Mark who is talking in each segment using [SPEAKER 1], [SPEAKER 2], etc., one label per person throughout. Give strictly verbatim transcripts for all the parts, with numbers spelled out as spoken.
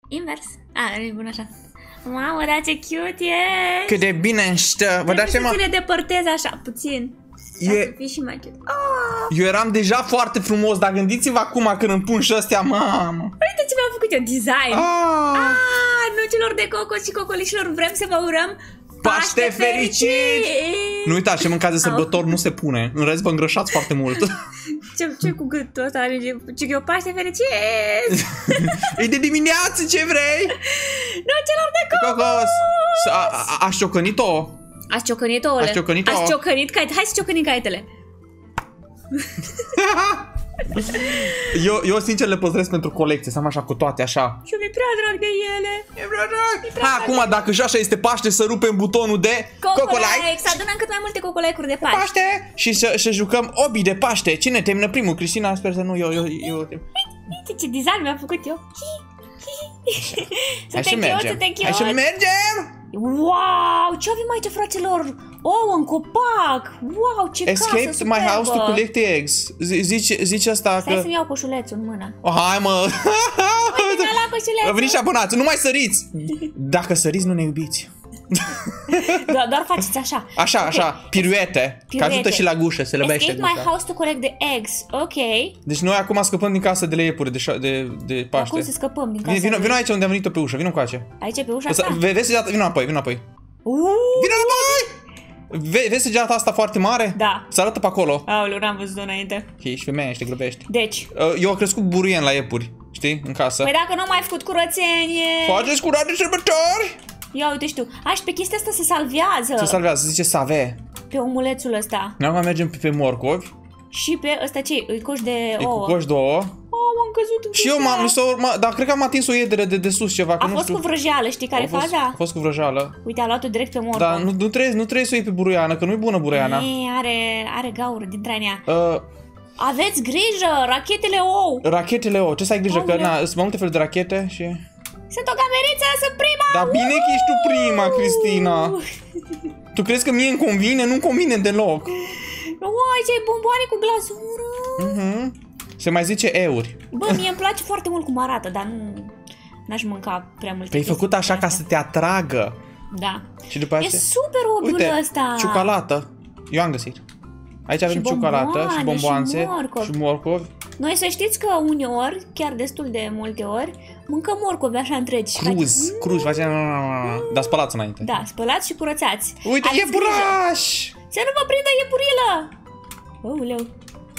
[SPEAKER 1] Invers. A, e bun așa. Mamă, dar ce cute e!
[SPEAKER 2] Cât de bine stă! Vă dați seama?
[SPEAKER 1] Să le depărtez așa puțin.
[SPEAKER 2] E...
[SPEAKER 1] Să fii și mai cute. Oh!
[SPEAKER 2] Eu eram deja foarte frumos, dar gândiți-vă acum când îmi pun și astea, mamă!
[SPEAKER 1] Uite ce mi-am făcut eu, design!
[SPEAKER 2] Ah!
[SPEAKER 1] Ah, nucilor de cocos și cocolișilor, vrem să vă urăm
[SPEAKER 2] Paște, Paște fericit! fericit! Nu uitați, ce mâncați de sărbători oh. nu se pune. În rest vă îngrășați foarte mult.
[SPEAKER 1] Ce, ce cu gâtul ăsta? Ce eu Paște fericit!
[SPEAKER 2] E de dimineață, ce vrei?
[SPEAKER 1] Nucilor de cocos!
[SPEAKER 2] Aș ciocănit-o?
[SPEAKER 1] Aș ciocănit-o, ole.
[SPEAKER 2] Aș ciocănit-o?
[SPEAKER 1] Aș ciocănit caite. Hai să ciocănim caitele.
[SPEAKER 2] eu, eu sincer le păstrez pentru colecție, să am așa cu toate așa.
[SPEAKER 1] Și mi-e prea drag de ele.
[SPEAKER 2] E prea drag. Ha, acum dacă și așa este Paște, să rupem butonul de
[SPEAKER 1] Cocolike. Să adunăm cât mai multe cocolecuri de Paște.
[SPEAKER 2] Paște. Și să, să jucăm obii de Paște. Cine termină primul? Cristina, sper să nu eu. eu, eu.
[SPEAKER 1] Uite ce design mi-am făcut eu.
[SPEAKER 2] Hai să mergem. Hai să mergem.
[SPEAKER 1] Wow, ce avem aici, fraților? Oh, un copac! Wow, ce casă superbă!
[SPEAKER 2] Escaped my house to collect eggs. Zici, zici asta
[SPEAKER 1] Stai
[SPEAKER 2] că...
[SPEAKER 1] să-mi iau coșulețul în mână.
[SPEAKER 2] Oh, hai mă!
[SPEAKER 1] Uite, mi-a luat coșulețul!
[SPEAKER 2] Veniți și abonați, nu mai săriți! Dacă săriți, nu ne iubiți.
[SPEAKER 1] doar, doar faceți așa.
[SPEAKER 2] Așa, okay. Așa, piruete. Ca ajută și la gușă, se lăbește.
[SPEAKER 1] Escape my house to collect the eggs. Ok.
[SPEAKER 2] Deci noi acum scăpăm din casă de la iepure, de, de, de Paște.
[SPEAKER 1] Cum să scăpăm din casă?
[SPEAKER 2] Vino, vino aici unde am venit-o pe ușă, vino cu aici.
[SPEAKER 1] Aici pe ușa asta?
[SPEAKER 2] Vezi săgeata? Vino înapoi, vino înapoi. Vino înapoi! Ve vezi săgeata asta foarte mare?
[SPEAKER 1] Da.
[SPEAKER 2] Se arată pe acolo.
[SPEAKER 1] Aoleu, n-am văzut-o înainte.
[SPEAKER 2] Ești femeie și te grăbești.
[SPEAKER 1] Deci.
[SPEAKER 2] Eu am crescut buruien la iepuri, știi, în casă.
[SPEAKER 1] Păi dacă nu am mai făcut curățenie.
[SPEAKER 2] Faceți curat de sărbători?
[SPEAKER 1] Ia uite și tu. A, și pe chestia asta se salvează.
[SPEAKER 2] Se salvează, se zice save.
[SPEAKER 1] Pe omulețul ăsta.
[SPEAKER 2] Noi acum mergem pe, pe morcovi.
[SPEAKER 1] Și pe ăsta ce? Îi coș de
[SPEAKER 2] e
[SPEAKER 1] ouă.
[SPEAKER 2] Cu coș de ouă.
[SPEAKER 1] Oh, m-am căzut în
[SPEAKER 2] și eu m-am, dar cred că am atins o iedere de, de sus ceva.
[SPEAKER 1] A fost știu. Cu vrăjeală, știi care e faza?
[SPEAKER 2] A fost cu vrăjeală.
[SPEAKER 1] Uite, a luat-o direct pe morcov.
[SPEAKER 2] Dar nu, nu, trebuie, nu trebuie să o iei pe buruiană, că nu e bună buruiana.
[SPEAKER 1] Ei, are, are gaură din trainea.
[SPEAKER 2] Uh,
[SPEAKER 1] Aveți grijă, rachetele ou.
[SPEAKER 2] Rachetele ou, ce să ai grijă, Aoleu. Că na, sunt mai multe feluri de rachete și...
[SPEAKER 1] Sunt o cameriță, sunt prima!
[SPEAKER 2] Dar bine că ești tu prima, Cristina! Tu crezi că mie îmi convine? Nu-mi convine deloc!
[SPEAKER 1] Uai, ce bomboane cu glazură!
[SPEAKER 2] uh-huh. Se mai zice euri.
[SPEAKER 1] Bă, mie îmi place foarte mult cum arată, dar nu... N-aș mânca prea multe.
[SPEAKER 2] Te-ai făcut așa ca să te atragă.
[SPEAKER 1] Da.
[SPEAKER 2] Și după aceea...
[SPEAKER 1] E super obiul ăsta!
[SPEAKER 2] Ciucalată. Eu am găsit. Aici avem și ciucalată și bomboanțe și morcovi. și morcovi.
[SPEAKER 1] Noi să știți că uneori, chiar destul de multe ori, mâncăm morcovi așa întregi.
[SPEAKER 2] Cruz, mm. cruz, facem... Dar spălați înainte.
[SPEAKER 1] Da, spălați și curățați.
[SPEAKER 2] Uite, iepuraș!
[SPEAKER 1] Să nu vă prindă iepurilă! Aoleu!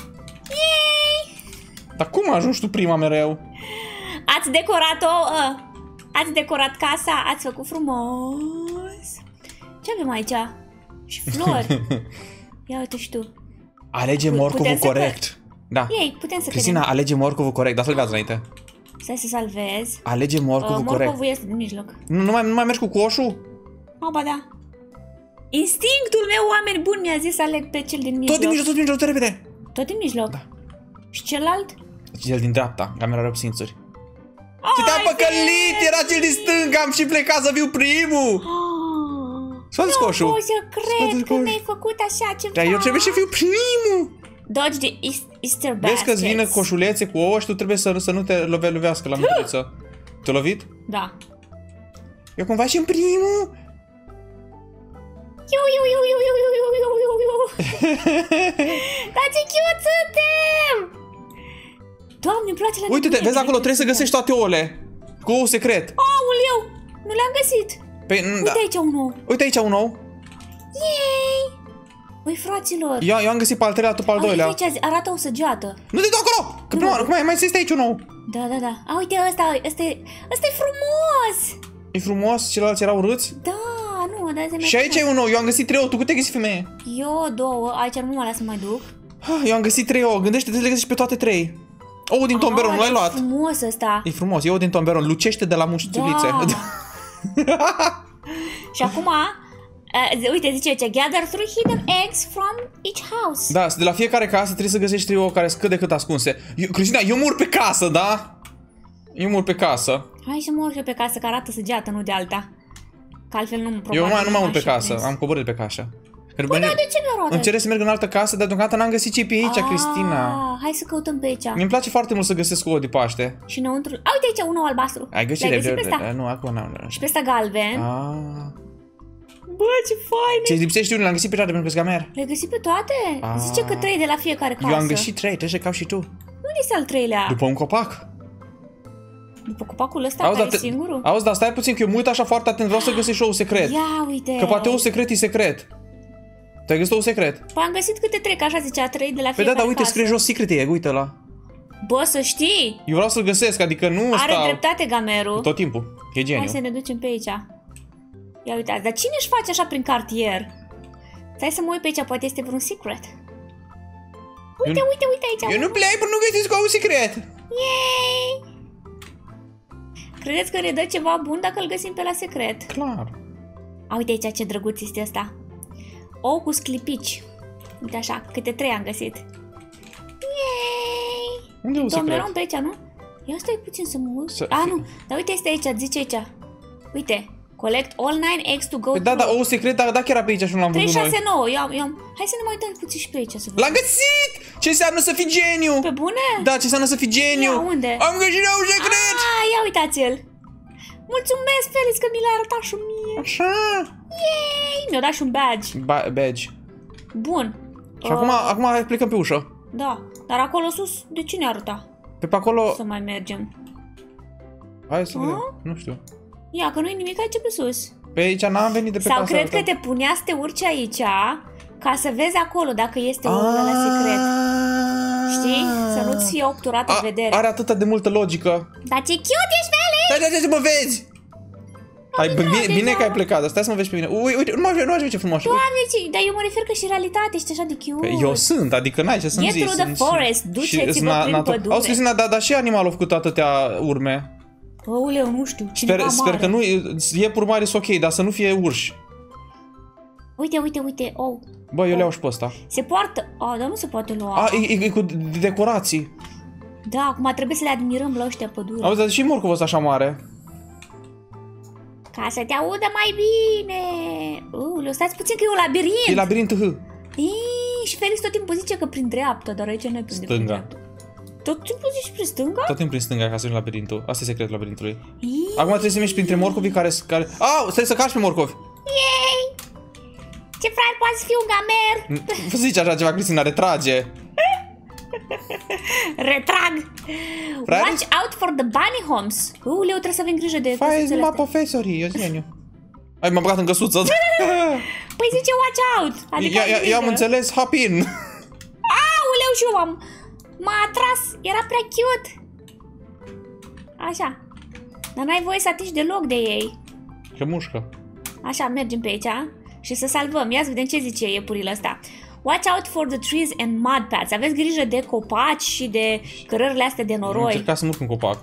[SPEAKER 1] Yay!
[SPEAKER 2] Dar cum ajungi tu prima mereu?
[SPEAKER 1] Ați decorat-o, uh, ați decorat casa, ați făcut frumos. Ce avem aici? Și flori. Ia uite și tu.
[SPEAKER 2] Alege morcovul corect. Da.
[SPEAKER 1] Ei, putem să
[SPEAKER 2] Cristina,
[SPEAKER 1] credem.
[SPEAKER 2] alege morcovul corect, dar salvează înainte.
[SPEAKER 1] Stai să salvez.
[SPEAKER 2] Alege morcovul
[SPEAKER 1] uh,
[SPEAKER 2] corect.
[SPEAKER 1] Morcovul este din mijloc.
[SPEAKER 2] Nu, nu, mai, nu mai mergi cu coșul?
[SPEAKER 1] Oh, ba da. Instinctul meu, oameni buni, mi-a zis să aleg pe cel din mijloc.
[SPEAKER 2] Tot din mijloc, tot din mijloc, tot repede.
[SPEAKER 1] Tot din mijloc?
[SPEAKER 2] Da.
[SPEAKER 1] Și celălalt?
[SPEAKER 2] Cel din dreapta, camera rău simțuri. Ce te-a păcălit, era cel din stânga, am și plecat să fiu primul. Scoate-ți coșul.
[SPEAKER 1] Nu pot să cred că mi-ai făcut așa ceva.
[SPEAKER 2] Dar eu trebuie să fiu primul.
[SPEAKER 1] Dodge the Easter baskets.
[SPEAKER 2] Vezi că-ți vină coșulețe cu ouă și tu trebuie să, să nu te love, lovească la mânturiță. Te-a lovit?
[SPEAKER 1] Da.
[SPEAKER 2] Eu cumva și în primul.
[SPEAKER 1] Iu, iu, iu, iu, iu, iu, iu, iu, iu. Dar ce cute suntem! Doamne, îmi place la
[SPEAKER 2] uite-te, vezi acolo, trebuie să găsești toate ouăle. Cu ou secret.
[SPEAKER 1] Aoleu, nu le-am găsit.
[SPEAKER 2] Păi,
[SPEAKER 1] uite
[SPEAKER 2] da.
[SPEAKER 1] aici un ou.
[SPEAKER 2] Uite aici un ou.
[SPEAKER 1] Yay! Băi, fraților.
[SPEAKER 2] Eu, eu am găsit pe al treilea, tu pe al doilea.
[SPEAKER 1] Uite aici, arată o săgeată.
[SPEAKER 2] Nu te dau acolo! Că prima oară, mai, mai este aici un ou.
[SPEAKER 1] Da, da, da. A, uite, ăsta, ăsta e, ăsta e frumos.
[SPEAKER 2] E frumos, ceilalți erau urâți?
[SPEAKER 1] Da, nu, dar se
[SPEAKER 2] și aici e un ou, eu am găsit trei ou, tu câte ai găsit, femeie?
[SPEAKER 1] Eu două, aici nu mă las să mai duc.
[SPEAKER 2] Eu am găsit trei ouă, gândește-te să le găsești pe toate trei. Ou din tomberon, nu l-ai luat?
[SPEAKER 1] E frumos ăsta.
[SPEAKER 2] E frumos, e ou din tomberon, lucește de la muștulițe.
[SPEAKER 1] Da. Și acum, uh, uite, zice aici, gather three hidden eggs from each house.
[SPEAKER 2] Da, de la fiecare casă trebuie să găsești trei ouă care sunt cât de cât ascunse. Eu, Cristina, eu mor pe casă, da? Eu mor pe casă.
[SPEAKER 1] Hai să mor eu pe casă, că arată săgeată, nu de alta. Că altfel nu-mi probabil.
[SPEAKER 2] Eu nu mai, nu mai mor pe casă, am coborât pe casă.
[SPEAKER 1] Păi, dar de ce nu roată?
[SPEAKER 2] Îmi cere să merg în altă casă, dar deocamdată n-am găsit ce pe aici,
[SPEAKER 1] Ah,
[SPEAKER 2] Cristina.
[SPEAKER 1] Hai să căutăm pe aici.
[SPEAKER 2] Mi-mi place foarte mult să găsesc ouă de Paște.
[SPEAKER 1] Și înăuntru... A, uite aici, unul albastru.
[SPEAKER 2] Ai găsit?
[SPEAKER 1] L-ai găsit pe ăsta?
[SPEAKER 2] Nu, acum n-am.
[SPEAKER 1] Și pe ăsta galben.
[SPEAKER 2] Ah.
[SPEAKER 1] Bă, ce fain!
[SPEAKER 2] Ce lipsește unul, l-am găsit pe toate pentru că scamer.
[SPEAKER 1] Le-ai găsit pe toate?
[SPEAKER 2] Ah.
[SPEAKER 1] Zice că trei de la fiecare casă.
[SPEAKER 2] Eu am găsit trei, trebuie să caut și tu.
[SPEAKER 1] Unde este al treilea?
[SPEAKER 2] După un copac.
[SPEAKER 1] După copacul ăsta,
[SPEAKER 2] Auzi,
[SPEAKER 1] care
[SPEAKER 2] dar
[SPEAKER 1] e
[SPEAKER 2] te-
[SPEAKER 1] singurul?
[SPEAKER 2] Auzi, dar stai puțin că eu mă uit așa foarte atent, vreau să găsesc și ou secret.
[SPEAKER 1] Ia uite!
[SPEAKER 2] Că poate ou secret e secret. Tu ai găsit ou secret?
[SPEAKER 1] Păi am găsit câte trei, că așa zicea, trei de la
[SPEAKER 2] Păi
[SPEAKER 1] fiecare
[SPEAKER 2] da, dar uite,
[SPEAKER 1] casă.
[SPEAKER 2] scrie jos secret egg, uite la.
[SPEAKER 1] Bă, să știi!
[SPEAKER 2] Eu vreau să-l găsesc, adică nu
[SPEAKER 1] Are
[SPEAKER 2] stau
[SPEAKER 1] dreptate gamerul.
[SPEAKER 2] tot timpul. E geniu.
[SPEAKER 1] Hai să ne ducem pe aici. Ia uitați, dar cine își face așa prin cartier? Stai să mă uit pe aici, poate este vreun secret. Uite,
[SPEAKER 2] Eu-
[SPEAKER 1] uite, uite aici.
[SPEAKER 2] Eu nu plec până nu găsesc ou secret.
[SPEAKER 1] Yay! Credeți că ne dă ceva bun dacă îl găsim pe la secret?
[SPEAKER 2] Clar.
[SPEAKER 1] A, uite aici ce drăguț este ăsta. Ou cu sclipici. Uite așa, câte trei am găsit. Yay!
[SPEAKER 2] Unde e ou secret?
[SPEAKER 1] Domeron pe aici, nu? Ia stai puțin să mă uit.
[SPEAKER 2] Să
[SPEAKER 1] A,
[SPEAKER 2] fi-
[SPEAKER 1] nu, dar uite este aici, zice aici. Uite, collect all nine eggs to go
[SPEAKER 2] Păi da,
[SPEAKER 1] through.
[SPEAKER 2] da, ou secret, dar dacă era pe aici și nu l-am
[SPEAKER 1] trei,
[SPEAKER 2] văzut
[SPEAKER 1] șase,
[SPEAKER 2] noi.
[SPEAKER 1] nouă, eu am, eu am... Hai să ne mai uităm puțin și pe aici să vedem.
[SPEAKER 2] L-am găsit! Ce înseamnă să fii geniu?
[SPEAKER 1] Pe bune?
[SPEAKER 2] Da, ce înseamnă să fii geniu?
[SPEAKER 1] Ia, unde?
[SPEAKER 2] Am găsit ou secret!
[SPEAKER 1] Ah, ia uitați-l. Mulțumesc, Felix, că mi l-ai arătat și mie.
[SPEAKER 2] Așa.
[SPEAKER 1] Yay! Mi-a dat și un badge.
[SPEAKER 2] Ba badge.
[SPEAKER 1] Bun.
[SPEAKER 2] Și acum,
[SPEAKER 1] Uh,
[SPEAKER 2] acum hai plecăm pe ușă.
[SPEAKER 1] Da, dar acolo sus, de ce ne arăta?
[SPEAKER 2] Pe pe acolo...
[SPEAKER 1] Să mai mergem.
[SPEAKER 2] Hai să vedem.
[SPEAKER 1] Ah?
[SPEAKER 2] Nu știu.
[SPEAKER 1] Ia, că nu-i nimic aici pe sus.
[SPEAKER 2] Pe aici n-am venit de pe
[SPEAKER 1] Sau
[SPEAKER 2] casa
[SPEAKER 1] cred
[SPEAKER 2] asta.
[SPEAKER 1] că te punea să te urci aici ca să vezi acolo dacă este omul la secret. Știi? Să nu-ți fie obturată
[SPEAKER 2] A,
[SPEAKER 1] vederea.
[SPEAKER 2] are atâta de multă logică.
[SPEAKER 1] Dar ce cute ești, Felix!
[SPEAKER 2] Stai, stai, stai să mă vezi! Hai,
[SPEAKER 1] bine,
[SPEAKER 2] bine, bine
[SPEAKER 1] deja.
[SPEAKER 2] că ai plecat, dar stai să mă vezi pe mine. Ui, uite, nu mai nu mai ce frumos.
[SPEAKER 1] Doamne, ce... Dar eu mă refer că și în realitate ești așa de cute.
[SPEAKER 2] Păi, eu sunt, adică n-ai ce să-mi
[SPEAKER 1] Get
[SPEAKER 2] zici.
[SPEAKER 1] through the
[SPEAKER 2] sunt-
[SPEAKER 1] forest,
[SPEAKER 2] și-
[SPEAKER 1] duceți-vă
[SPEAKER 2] sunt na-
[SPEAKER 1] prin
[SPEAKER 2] natu-
[SPEAKER 1] pădure.
[SPEAKER 2] Auzi, Cristina, dar da, și animalul a făcut atâtea urme.
[SPEAKER 1] Aoleu, nu știu, cineva
[SPEAKER 2] Sper, sper
[SPEAKER 1] mare.
[SPEAKER 2] că nu, iepuri mari sunt ok, dar să nu fie urși.
[SPEAKER 1] Uite, uite, uite, oh.
[SPEAKER 2] Bă, eu le iau și pe ăsta.
[SPEAKER 1] Se poartă... Oh, dar nu se poate lua.
[SPEAKER 2] A, e, e, e cu decorații.
[SPEAKER 1] Da, acum trebuie să le admirăm la ăștia pădure.
[SPEAKER 2] Auzi, dar și morcovul ăsta așa mare.
[SPEAKER 1] Ca să te audă mai bine. Aoleu, stați puțin că e un labirint.
[SPEAKER 2] E labirint H.
[SPEAKER 1] Ii, și Felix tot timpul zice că prin dreapta, dar aici nu e prin
[SPEAKER 2] Stânga.
[SPEAKER 1] dreapta. Tot timpul zici prin stânga?
[SPEAKER 2] Tot timpul prin stânga ca să ajungi la labirintul. Asta e secretul labirintului.
[SPEAKER 1] Ii,
[SPEAKER 2] Acum trebuie să mergi printre morcovii care... care... Au, stai să cași pe morcovi.
[SPEAKER 1] Yay! Ce frate poate să fiu un gamer?
[SPEAKER 2] Nu zici așa ceva, Cristina, retrage.
[SPEAKER 1] Retrag!
[SPEAKER 2] Frate?
[SPEAKER 1] Watch out for the bunny homes. Uleu, trebuie să avem grijă de
[SPEAKER 2] Fai
[SPEAKER 1] căsuțele
[SPEAKER 2] numai
[SPEAKER 1] astea.
[SPEAKER 2] profesorii, eu geniu. Ai, m-am băgat în căsuță.
[SPEAKER 1] Păi zice watch out! Adică
[SPEAKER 2] Ia,
[SPEAKER 1] ai
[SPEAKER 2] ia,
[SPEAKER 1] grijă.
[SPEAKER 2] ia am înțeles, hop in.
[SPEAKER 1] Aoleu, și eu am... M-a atras, era prea cute. Așa. Dar n-ai voie să atingi deloc de ei.
[SPEAKER 2] Că mușcă.
[SPEAKER 1] Așa, mergem pe aici și să salvăm. Ia să vedem ce zice iepurile ăsta. Watch out for the trees and mud paths. Aveți grijă de copaci și de cărările astea de
[SPEAKER 2] Am
[SPEAKER 1] noroi.
[SPEAKER 2] încercat să urc în copac.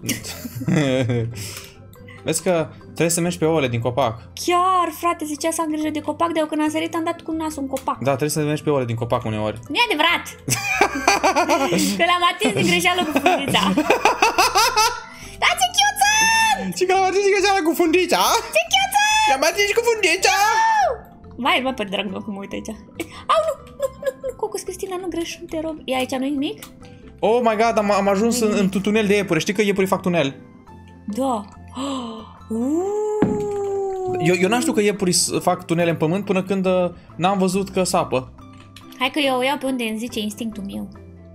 [SPEAKER 2] Vezi că trebuie să mergi pe ouăle din copac.
[SPEAKER 1] Chiar, frate, zicea să am grijă de copac, dar eu când am sărit am dat cu nasul în copac.
[SPEAKER 2] Da, trebuie să mergi pe ouăle din copac uneori.
[SPEAKER 1] Nu e adevărat! Că l-am atins din greșeală cu fundița. Da, ce cute sunt!
[SPEAKER 2] Și că l-am atins greșeala cu fundița.
[SPEAKER 1] Ce cute sunt!
[SPEAKER 2] I-am atins cu fundița.
[SPEAKER 1] Vai, mă, pe dragul meu, cum mă uit aici. Au, nu, nu, nu, nu, Cocos, Cristina, nu greși, te rog. E aici, nu-i nimic?
[SPEAKER 2] Oh my god, am, am ajuns în, în tunel de iepure. Știi că iepurii fac tunel?
[SPEAKER 1] Da. Uh.
[SPEAKER 2] Eu, eu n-am știut că iepurii s- fac tunele în pământ până când uh, n-am văzut că sapă.
[SPEAKER 1] Hai că eu o iau pe unde îmi zice instinctul meu.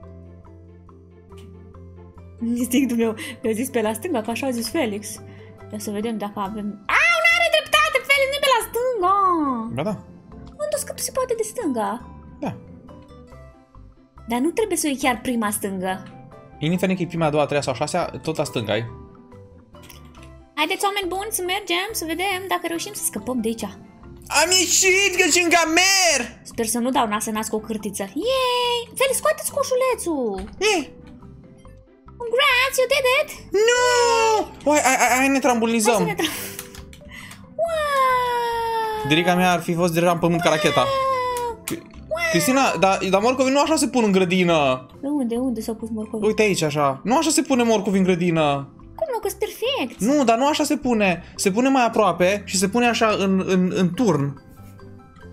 [SPEAKER 1] Instinctul meu mi-a zis pe la stânga, că așa a zis Felix. Ia să vedem dacă avem... Au, n-are dreptate, Felix, nu e pe la stânga!
[SPEAKER 2] Da, da.
[SPEAKER 1] Unde că se poate de stânga?
[SPEAKER 2] Da.
[SPEAKER 1] Dar nu trebuie să o iei chiar prima stângă.
[SPEAKER 2] Indiferent că e prima, a doua, a treia sau a șasea, tot la stânga ai.
[SPEAKER 1] Haideți, oameni buni, să mergem, să vedem dacă reușim să scăpăm de aici.
[SPEAKER 2] Am ieșit, că sunt gamer!
[SPEAKER 1] Sper să nu dau nas în nas cu o cârtiță. Yay! Felix, scoate-ți coșulețul!
[SPEAKER 2] Eh,
[SPEAKER 1] Congrats, you did it!
[SPEAKER 2] nu! Hai, hai, hai, hai, ne
[SPEAKER 1] Hai să
[SPEAKER 2] trambulinizăm.
[SPEAKER 1] ne tra- Wow!
[SPEAKER 2] Dirica mea ar fi fost deja în pământ ca racheta. Cristina, dar da, morcovii nu așa se pun în grădină.
[SPEAKER 1] De unde, unde s-au pus morcovii?
[SPEAKER 2] Uite aici, așa. Nu așa se pune morcovii în grădină.
[SPEAKER 1] Cum nu, că-s perfect!
[SPEAKER 2] Nu, dar nu așa se pune. Se pune mai aproape și se pune așa în, în, în turn.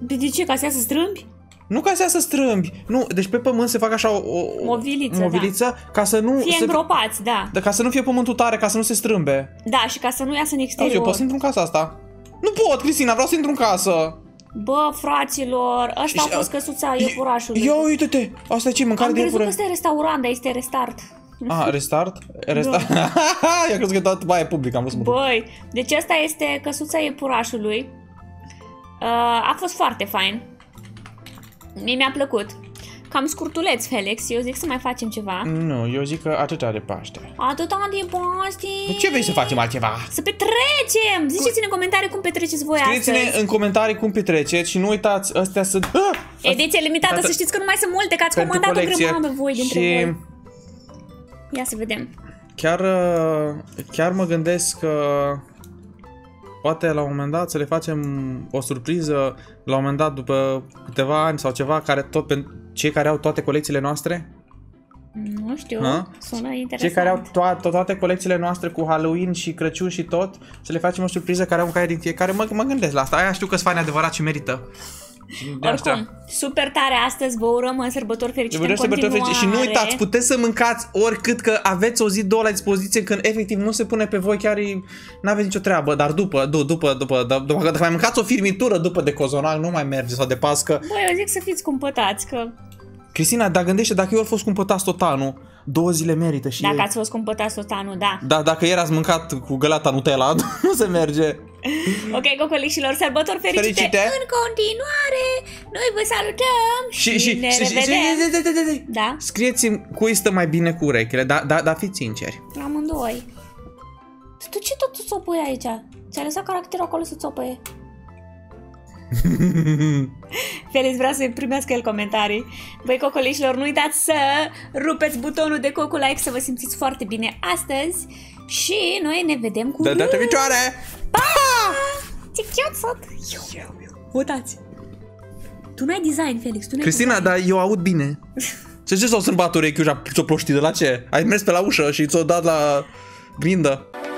[SPEAKER 1] De ce? Ca să ia să strâmbi?
[SPEAKER 2] Nu ca să ia să strâmbi. Nu, deci pe pământ se fac așa o... o
[SPEAKER 1] moviliță,
[SPEAKER 2] moviliță
[SPEAKER 1] da.
[SPEAKER 2] Ca să nu...
[SPEAKER 1] Fie
[SPEAKER 2] se...
[SPEAKER 1] îngropați, da.
[SPEAKER 2] Da, ca să nu fie pământul tare, ca să nu se strâmbe.
[SPEAKER 1] Da, și ca să nu iasă în exterior.
[SPEAKER 2] Eu pot să intru în casa asta. Nu pot, Cristina, vreau să intru în casă.
[SPEAKER 1] Bă, fraților, ăsta a fost căsuța iepurașului.
[SPEAKER 2] Ia uite-te, asta e ce, mâncare de iepure?
[SPEAKER 1] Am crezut că este restaurant, dar este restart.
[SPEAKER 2] Ah, restart? Restart? Da. Eu crezut că toată baia e publică, am vrut să mă duc.
[SPEAKER 1] Băi, deci asta este căsuța iepurașului. Uh, a fost foarte fain. Mie mi-a plăcut. Cam scurtuleț, Felix, eu zic să mai facem ceva.
[SPEAKER 2] Nu, eu zic că atâta de Paște.
[SPEAKER 1] Atâta de Paște.
[SPEAKER 2] De ce vrei să facem altceva?
[SPEAKER 1] Să petrecem! Ziceți-ne în comentarii cum petreceți voi astăzi.
[SPEAKER 2] Scrieți-ne în comentarii cum petreceți și nu uitați, astea sunt... Ah!
[SPEAKER 1] Ediție limitată,
[SPEAKER 2] Tată...
[SPEAKER 1] să știți că nu mai sunt multe, că ați comandat o grămadă voi dintre
[SPEAKER 2] și...
[SPEAKER 1] voi. Ia să vedem.
[SPEAKER 2] Chiar, chiar mă gândesc că poate la un moment dat să le facem o surpriză, la un moment dat după câteva ani sau ceva, care tot pentru cei care au toate colecțiile noastre.
[SPEAKER 1] Nu știu,
[SPEAKER 2] ha?
[SPEAKER 1] Sună interesant.
[SPEAKER 2] Cei care au to to toate colecțiile noastre cu Halloween și Crăciun și tot, să le facem o surpriză care au un caiet din fiecare. Mă, mă gândesc la asta, aia știu că-s fani adevărat și merită. De
[SPEAKER 1] Oricum,
[SPEAKER 2] asta.
[SPEAKER 1] Super tare astăzi, vă urăm în sărbători fericite în
[SPEAKER 2] sărbători
[SPEAKER 1] continuare.
[SPEAKER 2] Fericite. Și nu uitați, puteți să mâncați oricât, că aveți o zi, două la dispoziție, când efectiv nu se pune pe voi, chiar n-aveți nicio treabă, dar după, după, după, după, după dacă mai mâncați o firmitură după de cozonac, nu mai merge, sau de pască.
[SPEAKER 1] Băi, eu zic să fiți cumpătați, că...
[SPEAKER 2] Cristina, dar gândește, dacă eu ar fost cumpătați tot anul, două zile merită și
[SPEAKER 1] Dacă
[SPEAKER 2] e...
[SPEAKER 1] ați fost cumpătați tot anul, da.
[SPEAKER 2] Da, dacă ieri ați mâncat cu găleata Nutella, nu se merge.
[SPEAKER 1] Ok, cocolișilor, sărbători fericite, fericite în continuare. Noi vă salutăm și,
[SPEAKER 2] și, și
[SPEAKER 1] ne
[SPEAKER 2] și,
[SPEAKER 1] revedem.
[SPEAKER 2] Și,
[SPEAKER 1] da?
[SPEAKER 2] Scrieți-mi cui stă mai bine cu urechile, dar da, da, fiți sinceri.
[SPEAKER 1] Amândoi. Tu ce tot țopăi aici? Ți-ai lăsat caracterul acolo să țopăie? Felix vrea să-i primească el comentarii. Băi, cocolișilor, nu uitați să rupeți butonul de cocu like, să vă simțiți foarte bine astăzi. Și noi ne vedem cu...
[SPEAKER 2] De data viitoare!
[SPEAKER 1] Pa! Ce cute sunt! Votați! Tu n-ai design, Felix, tu n-ai
[SPEAKER 2] Cristina,
[SPEAKER 1] design.
[SPEAKER 2] dar eu aud bine. Ce ce s-au sâmbat urechiul și ți-o ploștit de la ce? Ai mers pe la ușă și ți-o dat la grindă.